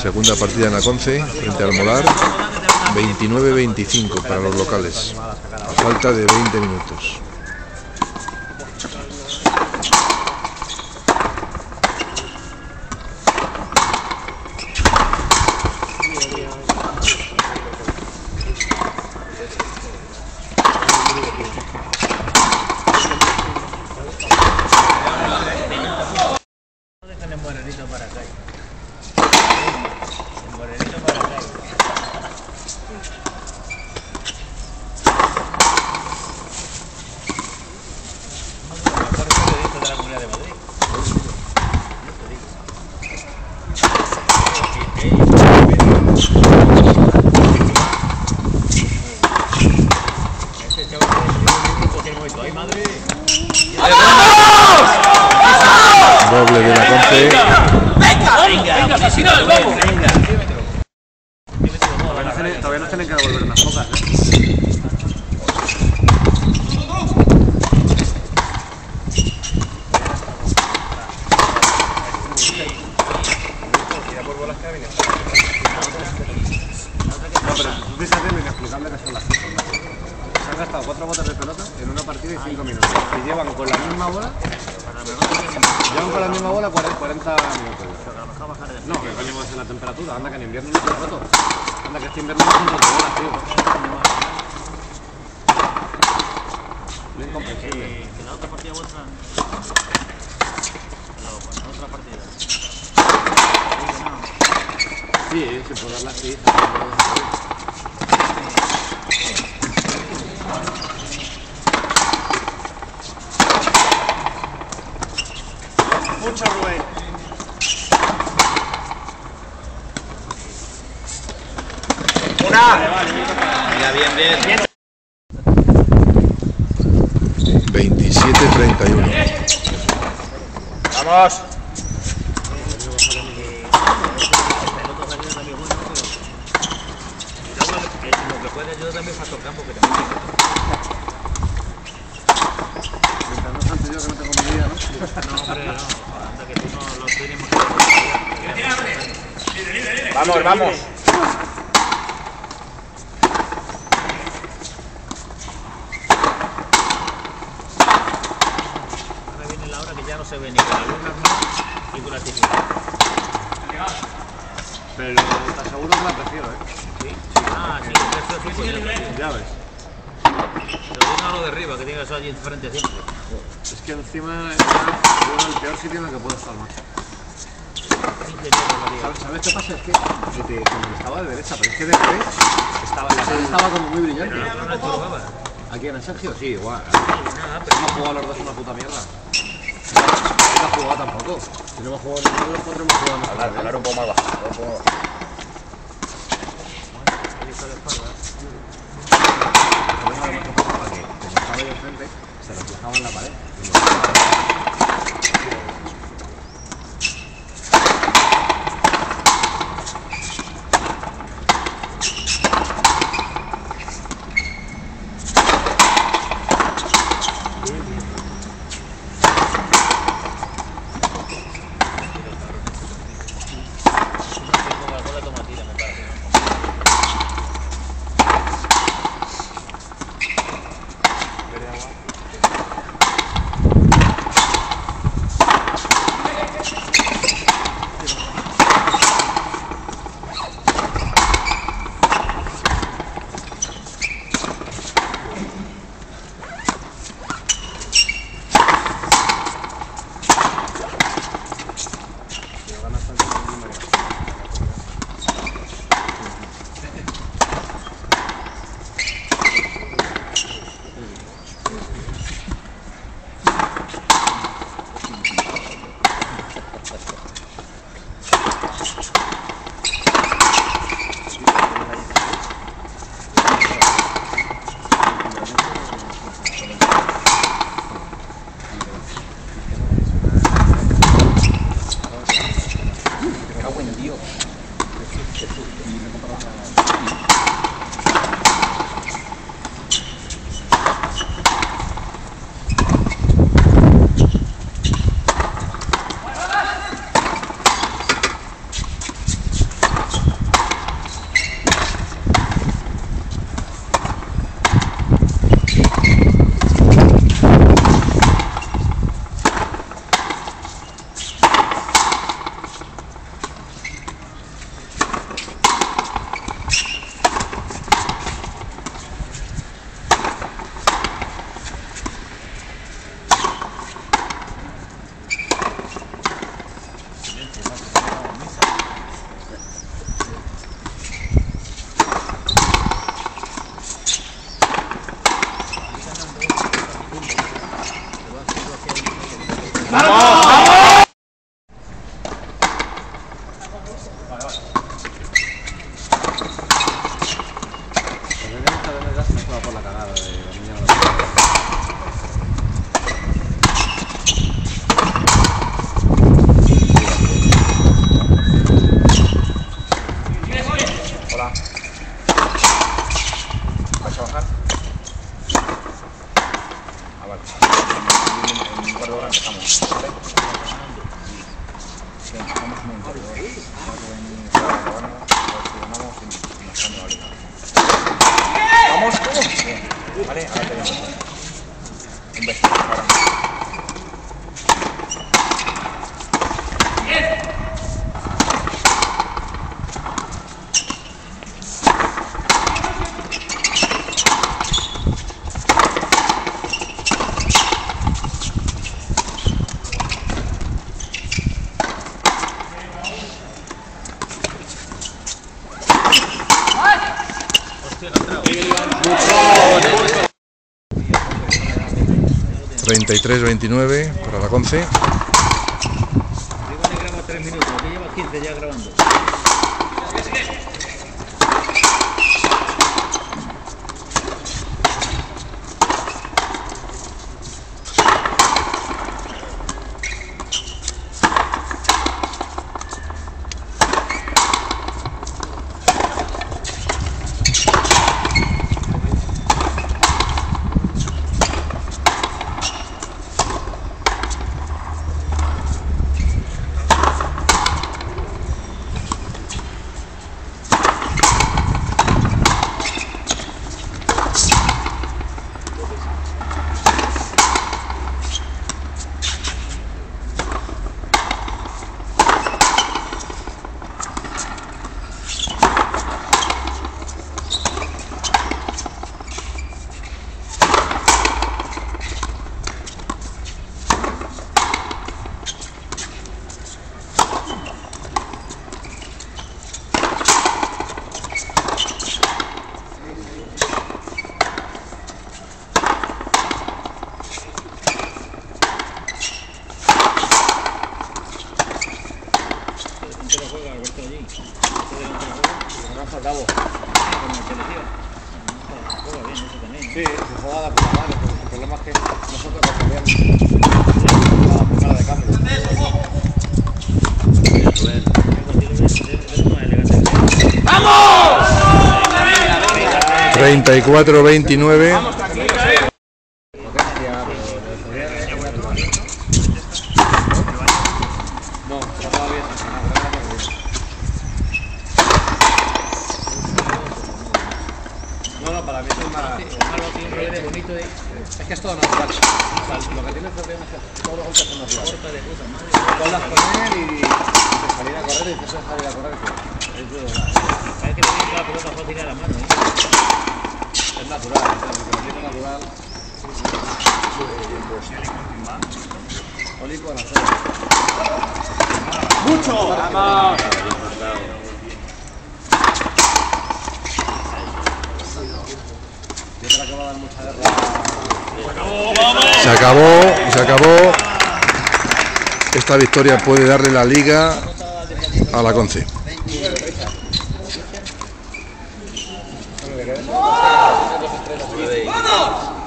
Segunda partida en Aconce, frente al Molar, 29-25 para los locales, a falta de 20 minutos. Doble de la Conce. Todavía nos tienen que devolver unas pocas, No, pero tú fíjate lo inexplicable que son las cosas. Se han gastado 4 botes de pelota en una partida y 5 minutos. Y llevan con la misma bola. Llevan con la misma bola 40 minutos. No, que coño va a ser la temperatura. Anda que en invierno no se roto. Anda que este invierno no se roto bolas, tío. Lo incomprensible. Que la otra partida vuestra. La otra partida. Sí, se puede darla así. Mucho Rubén. Venga, bien. 27-31. Vamos. Lo que puede ayudar también para tocar porque también. Mientras no salte yo que no tengo mi vida, ¿no? No, hombre, no. Anda que tú no lo tenemos que. Vamos. Ahora viene la hora que ya no se ve ni con la luna ni con la actividad. Pero te aseguro que la prefiero, ¿eh? Sí. Ah, sí, eso sí, pues Ya ves. pero no lo de arriba, que tienes eso allí enfrente siempre. Es que encima es el peor sitio en el que puedo estar más. ¿Sabes qué pasa? Es que como estaba de derecha, pero es que de revés la sala estaba como muy brillante. ¿No estorbaba? ¿Aquí en el Sergio? Sí, igual. Hemos jugado los dos una puta mierda. No hemos jugado tampoco. Si no hemos jugado ninguno de los 4 hemos jugado más. Hablar un poco más bajo. Además, ¿qué pasaba? Que como estaba yo enfrente, se reflejaba en la pared. Por la cagada de la niña. Hola. ¿Vas a bajar? Ah, vale. En un cuarto de hora empezamos, ¿vale? Sí, empezamos en un cuarto de hora. Vamos a venir a la cabana, a ver si ganamos y nos cambia la liga. ¿Vamos? Bien. Vale, ahora te vemos. Un beso. Ahora. Hostia, no ha entrado. 33-29 para la Conce. Digo que graba 3 minutos, que lleva 15 ya grabando. Sí, se juega la puta madre, pero el problema es que nosotros lo cambiamos la primera de cambio. 34-29. No, estaba bien. No, para mí es más... Es que es todo natural. O sea, lo que tiene el problema es que todos los golpes son naturales. Ponlas con él y salir a correr y empezar a salir a correr. Es de verdad. Parece que le viene la pelota fácil a la mano, ¿eh? Es natural, lo que tiene natural. Olico a la zona. ¡Mucho! ¡Vamos! Yo creo que va a dar mucha guerra. Se acabó. Esta victoria puede darle la liga a la Conce. ¡Vamos!